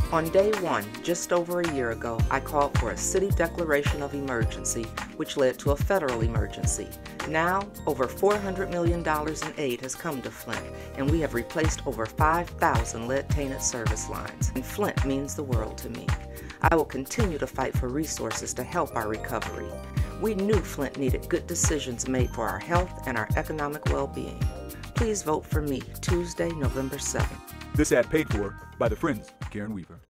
On day one, just over a year ago, I called for a city declaration of emergency, which led to a federal emergency. Now, over $400 million in aid has come to Flint, and we have replaced over 5,000 lead-tainted service lines. And Flint means the world to me. I will continue to fight for resources to help our recovery. We knew Flint needed good decisions made for our health and our economic well-being. Please vote for me Tuesday, November 7th. This ad paid for by the Friends of Karen Weaver.